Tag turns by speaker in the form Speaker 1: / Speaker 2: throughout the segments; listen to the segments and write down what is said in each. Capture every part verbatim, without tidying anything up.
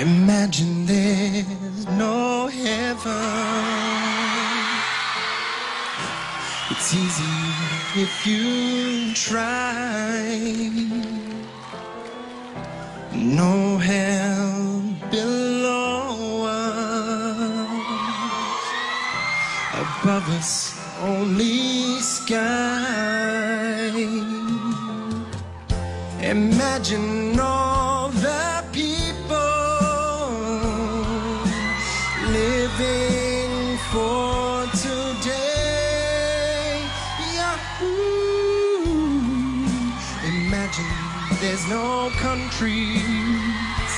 Speaker 1: Imagine there's no heaven. It's easy if you try. No hell below us. Above us, only sky. Imagine all the people living for today. Yahoo! Imagine there's no countries.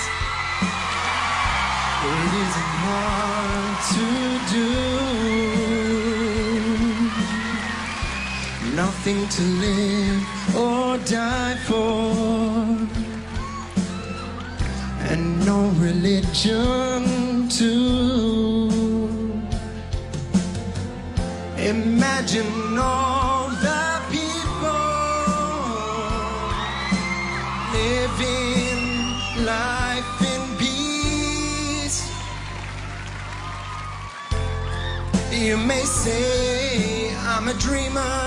Speaker 1: It isn't hard to do. Nothing to live or die for, and no religion too. Imagine all the people living life in peace. You may say I'm a dreamer,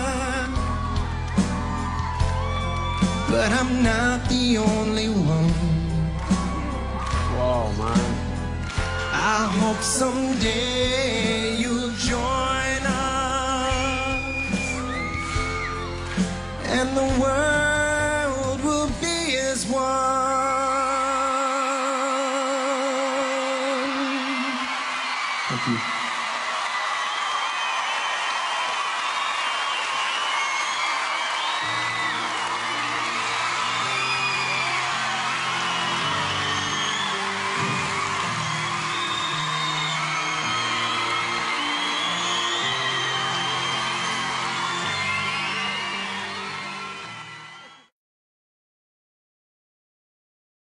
Speaker 1: but I'm not the only one.
Speaker 2: Whoa, man.
Speaker 1: I hope someday you'll join